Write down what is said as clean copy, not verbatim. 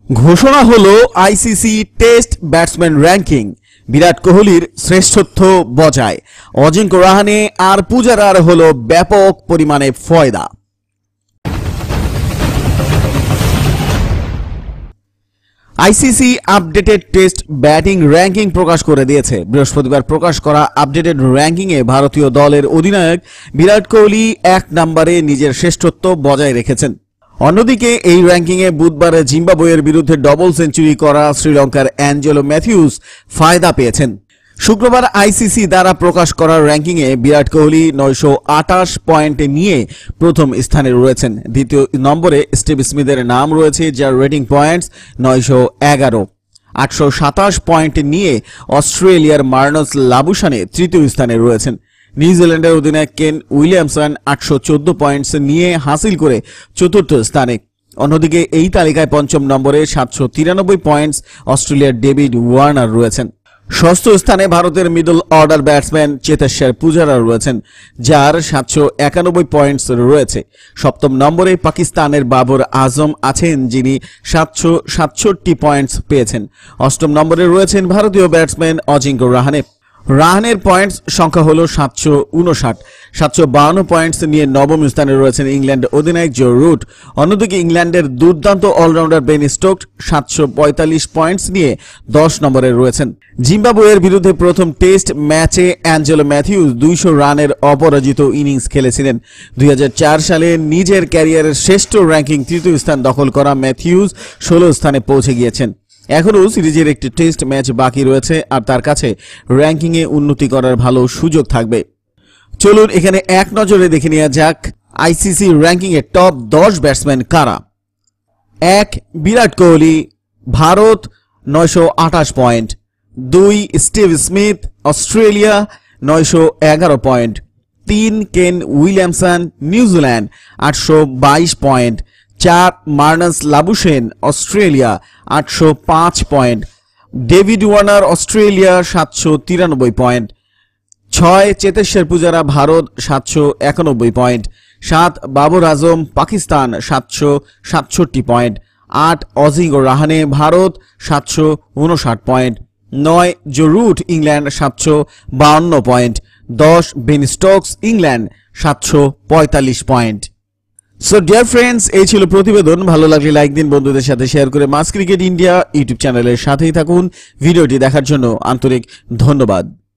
ঘোষণা হলো ICC test batsman ranking. Virat কোহলির শ্রেষ্ঠত্ব বজায়, অজিঙ্ক্য রাহানে আর পূজারার হলো ব্যাপক পরিমাণে ফয়দা। ICC updated test batting ranking প্রকাশ করে দিয়েছে। বৃহস্পতিবার প্রকাশ করা আপডেটেড র্যাঙ্কিংয়ে ভারতীয় দলের অধিনায়ক বিরাট কোহলি 1 নম্বরে নিজের শ্রেষ্ঠত্ব বজায় রেখেছেন। অন্যদিকে এই র্যাঙ্কিংয়ে বুধবার জিম্বাবুয়ের বিরুদ্ধে ডবল সেঞ্চুরি করা শ্রীলঙ্কার অ্যাঞ্জেলো ম্যাথিউস ফায়দা পেয়েছেন। শুক্রবার আইসিসি দ্বারা প্রকাশ করা র্যাঙ্কিংয়ে বিরাট কোহলি 928 পয়েন্ট নিয়ে প্রথম স্থানে রয়েছেন। দ্বিতীয় নম্বরে স্টিভ স্মিথের নাম রয়েছে, যার রেটিং পয়েন্টস 911। 827 পয়েন্ট নিয়ে অস্ট্রেলিয়ার মার্নাস লাবুশানে তৃতীয় স্থানে রয়েছেন। নিউজিল্যান্ডের অধিনায়ক কেন উইলিয়ামসন 814 পয়েন্টস নিয়ে হাসিল করে চতুর্থ স্থানে। অন্যদিকে এই তালিকায় পঞ্চম নম্বরে 793 পয়েন্টস অস্ট্রেলিয়ার ডেভিড ওয়ার্নার রয়েছেন। ষষ্ঠ স্থানে ভারতের middle order batsman Cheteshwar Pujara রয়েছেন, যার 791 পয়েন্টস রয়েছে। সপ্তম নম্বরে পাকিস্তানের বাবর আজম আছেন, যিনি 767 পয়েন্টস পেয়েছেন। অষ্টম নম্বরে রয়েছেন ভারতীয় ব্যাটসম্যান অজিঙ্ক্য রাহানে। রাহানের পয়েন্টস সংখ্যা হল 759। 752 পয়েন্টস নিয়ে নবম স্থানে রয়েছেন ইংল্যান্ড অধিনায়ক জো রুট। অন্যদিকে ইংল্যান্ডের দুর্দান্ত অলরাউন্ডার বেন স্টোকস 745 পয়েন্টস নিয়ে 10 নম্বরে রয়েছেন। জিম্বাবুয়ের বিরুদ্ধে প্রথম টেস্ট ম্যাচে অ্যাঞ্জেলো ম্যাথিউস 200 রানের অপরাজিত ইনিংস খেলেছিলেন। 2004 সালে নিজের ক্যারিয়ারের শ্রেষ্ঠ র্যাঙ্কিং তৃতীয় স্থান দখল করা ম্যাথিউস 16 স্থানে পৌঁছে গিয়েছেন। এখনও সিরিজের একটি টেস্ট ম্যাচ বাকি রয়েছে, আর তার কাছে র্যাঙ্কিংয়ে উন্নতি করার ভালো সুযোগ থাকবে। চলুন এখানে এক নজরে দেখে নেওয়া যাক আইসিসি র্যাঙ্কিংয়ে টপ 10 ব্যাটসম্যান কারা। 1 Virat Kohli, Bharat 928 point. 2 Steve Smith, Australia 911 point. 3 Kane Williamson, New Zealand 822 point. 4 Marnus Labuschagne, Australia 805 point. David Warner, Australia 793 point. 6 Cheteshwar Pujara, Bharat 791 point. 7 Babar Azam, Pakistan 767 point. 8 Ajinkya Rahane, Bharat 759 point. 9 Joe Root, England 752 point. 10 Ben Stokes, England 745 point. So dear friends, এই ছিল প্রতিবেদন। ভালো লাগলে like দিন, বন্ধুদের সাথে share করে মাস cricket India YouTube চ্যানেলের সাথেই থাকুন। ভিডিওটি দেখার জন্য আন্তরিক ধন্যবাদ।